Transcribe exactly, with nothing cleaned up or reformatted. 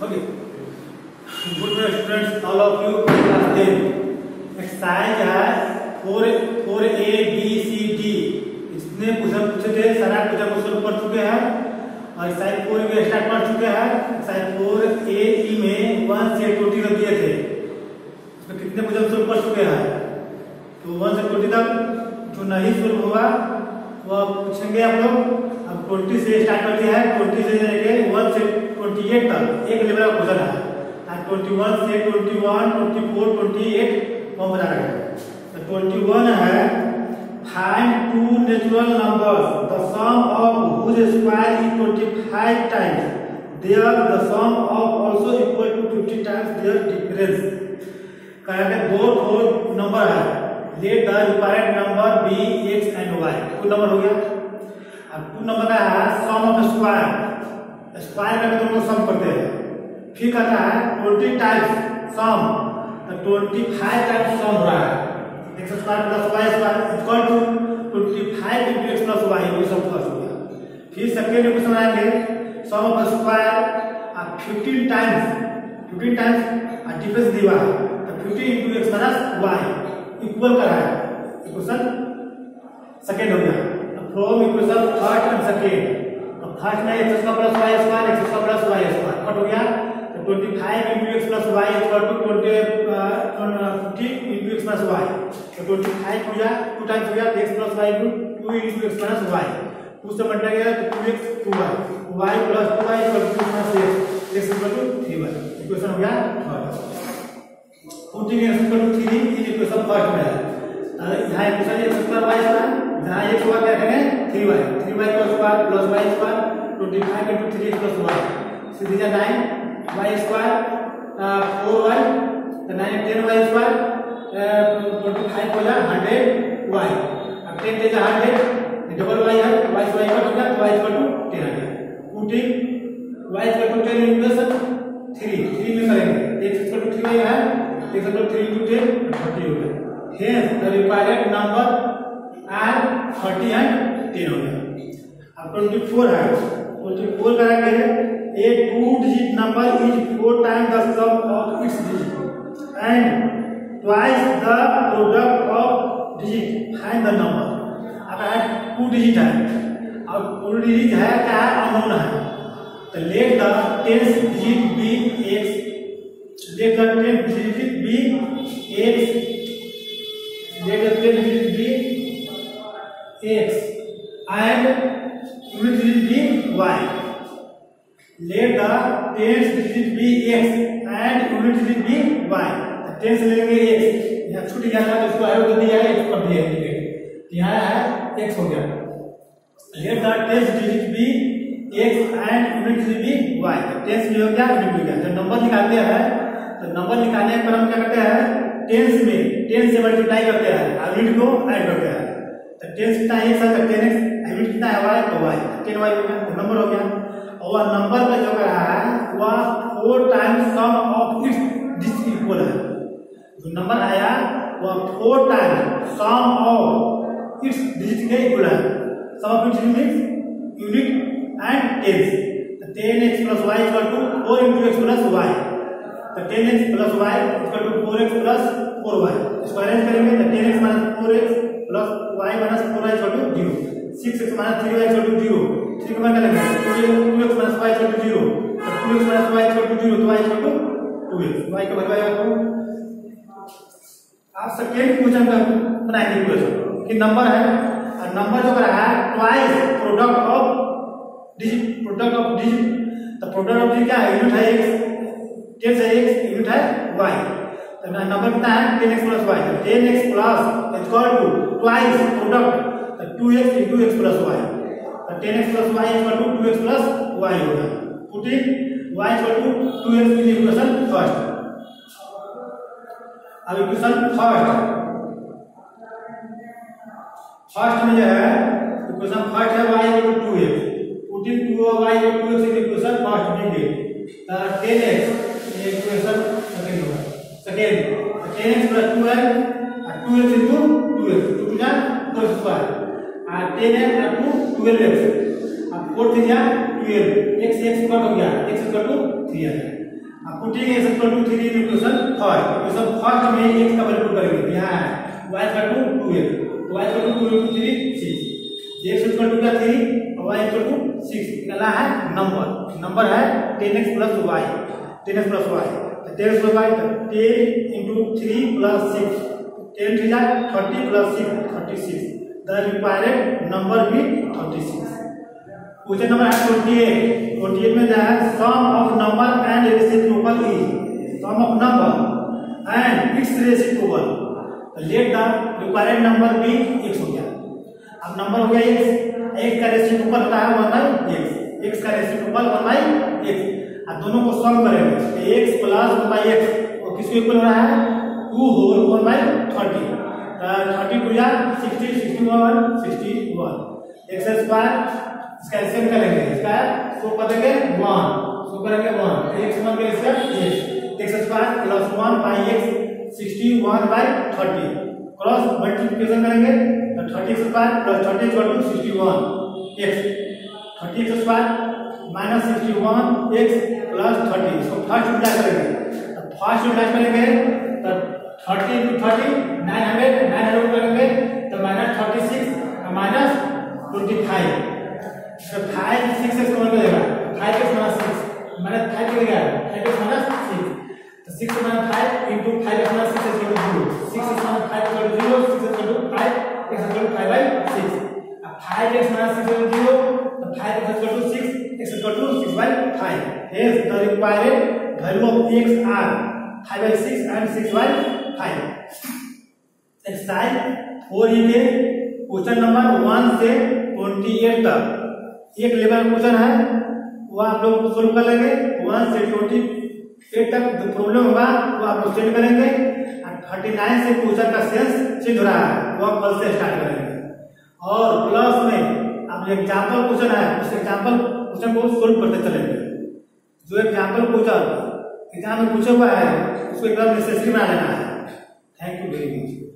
Okay, good students, all of you class ten exercise है four four A B C D. इसने question पूछे थे, सारा question question पढ़ चुके हैं और एक्सरसाइज फोर में स्टार्ट कर चुके हैं। एक्सरसाइज फोर ए ई में वन से ट्वेंटी तक दिए थे, इसमें कितने क्वेश्चन सोल्व कर चुके हैं? तो वन से ट्वेंटी तक जो नहीं सोल्व हुआ वो पूछेंगे आप लोग। अब ट्वेंटी से स्टार्ट करते हैं, ट्वेंटी से लेके वन से ट्वेंटी एट तक एक लेवल का क्वेश्चन है। ट्वेंटी वन से twenty one, twenty four, twenty eight form बना रहे हैं। तो ट्वेंटी वन है find two natural numbers the sum of whose square is twenty five times their the sum of also equal to fifty times their difference. कहते हैं दो दो number है, let the required number be X and Y. Two number हो गया। अब to number का है सम ऑफ स्क्वायर, स्क्वायर का दोनों सम करते हैं। फिर कहता है ट्वेंटी टाइम्स सम, तो ट्वेंटी फाइव टाइम्स सम हो रहा है। X square plus Y square equal to twenty five into x plus Y, ये सब प्लस हो गया। फिर सेकेंड इक्वेशन आएंगे सम ऑफ स्क्वायर और fifteen times fifteen times difference दिया है, तो fifty into X minus Y equal कर रहा है। इक्वेशन सेकेंड हो गया। From equation first and second, तो फर्स्ट में X square plus Y square, X square plus Y square cut हो गया। तो twenty five into x plus Y equal to twenty fifty into x plus Y. तो twenty five हो गया, two times हो गया X plus Y into two into x plus Y. Two से multiply किया तो two x two Y, Y plus two Y equal to minus X, X equal to three Y. Equation हो गया first. Putting X equal to three in equation first में है। यहाँ equation X square Y square, जहाँ एक्स हुआ क्या करेंगे थ्री वाई, थ्री वाई का square plus Y square twenty five into three plus Y, सीधी जा nine Y square four Y, तो nine ten Y square twenty five हो जाए हंड्रेड वाई। अब ten ten hundred, double Y है, Y square equal हो गया, Y equal to ten आ गया। Putting Y equal to ten equation three three में करेंगे, X equal to three Y है, X equal to three into ten thirty हो गया। Hence the required number are thirty and ten हो गया। अब ट्वेंटी फोर है, ट्वेंटी फोर करेंगे a two digit number is four times the sum of its digit and twice the product of digit, find the number। अब है two digit है, अब two digit है क्या है अननोन है, तो let the tenth digit be X, let the tenth digit be X, let the tenth digit be X and unit digit be y। Let the tens digit be x and unit digit be y। Tens ले लेंगे x, यहाँ छूट गया था तो इसको आयोग दे दिया है, x कर दिया है, यहाँ है x हो गया। Let the tens digit be x and unit digit be y। Tens भी हो गया, यूनिट भी हो गया। जब नंबर निकालते हैं तो नंबर निकालने पर हम क्या करते हैं, टेंस में टेन से मल्टीप्लाई करते हैं और यूनिट को ऐड करते हैं। तो टेंस कितना है, एक साथ टेन एक्स, यूनिट कितना है y, तो y टेन वाई हो गया, तो नंबर हो गया। और नंबर का जो है वह four times sum of its digit equal है। जो नंबर आया वह four times sum of its digit के इक्वल है। Sum of its means unit and tens. तो ten x plus Y equal to four into x plus Y, तो ten x plus Y equal to four x plus four y. इसको arrange करेंगे तो ten x minus four x plus y minus four Y equal to zero, six x minus three y equal to zero, three का मान क्या लगेगा two x minus Y equal to zero, तो two x minus Y equal to zero, तो y equal to two x, y का value आएगा two. आप second question का बनाएंगे इक्वेशन कि नंबर है और नंबर जो रहा है twice product of digit, product of digit, तो प्रोडक्ट ऑफ डिजिट क्या है, यूनिट है x, टेन से x, यूनिट है y। तो नंबर कितना है टेन एक्स प्लस वाई, तो ten x plus equal to twice product, तो two x into x plus Y, तो ten x plus Y equal to two x plus y होगा। Putting y equal to two x in equation first. अब equation first first में जो है equation first है y equal to two x, putting two y equal to x in equation first देंगे, तो ten x ये equation second होगा। Second ten x plus two है और two x into two x, two जा four square और ten x और two twelve x, अब फोर थ्री जा ट्वेल्व, एक्स एक्स कट हो गया, एक्स इक्वल टू थ्री आ गया। अब putting x equal to three in equation first equation first में x का वैल्यू पुट करेंगे यहाँ है y equal to two x y equal to two into three six x equal to क्या three और y equal to six निकला है number number है ten x plus y ten x plus y ten x plus y ten into three plus six ten three जा thirty plus six thirty six the required number भी thirty six question number है twenty eight twenty eight में दिया है sum of number and reciprocal is sum of number and its reciprocal let the required number be x हो गया अब number हो गया x x का रेसिप्रोकल होता है वन बाई x x का रेसिप्रोकल वन बाई x अब दोनों को सॉल्व करेंगे x plus one by x और किसको इक्वल हो रहा है two whole one by thirty thirty two या sixty sixty one sixty one x square इसका एलसीएम करेंगे इसका सो कर देंगे वन सो करेंगे वन x वन के LCM x x square plus one by x sixty one by thirty cross multiplication करेंगे तो thirty square plus thirty equal to sixty one x thirty x square minus sixty one x plus thirty इसको first utilize करेंगे तो first utilize करेंगे तो thirty into thirty nine hundred nine hundred करेंगे तो minus thirty six minus twenty five तो five six x कौन करेगा five x minus six minus five करेगा फाइव एक्स माइनस सिक्स तो six minus five into five x minus six equal to zero six x minus five equal to zero six equal to five x equal to five by six अब five x minus six equal to zero तो five x equal to six x equal to six by five hence the required value of x are five by six and six by five exercise four E के question number one से twenty eight तक एक level question है वो आप लोग solve कर लेंगे वन से ट्वेंटी एट तक जो प्रॉब्लम होगा वो आप लोग सेट करेंगे और थर्टी नाइन से क्वेश्चन का सेंस चेंज हो रहा है वो आप कल से स्टार्ट करेंगे और प्लस में आप एग्जाम्पल क्वेश्चन है उस एग्जाम्पल क्वेश्चन को सोल्व करते चलेंगे जो एग्जाम्पल क्वेश्चन एग्जाम में पूछा हुआ है उसको एकदम नेसेसरी बना लेना है थैंक यू वेरी मच।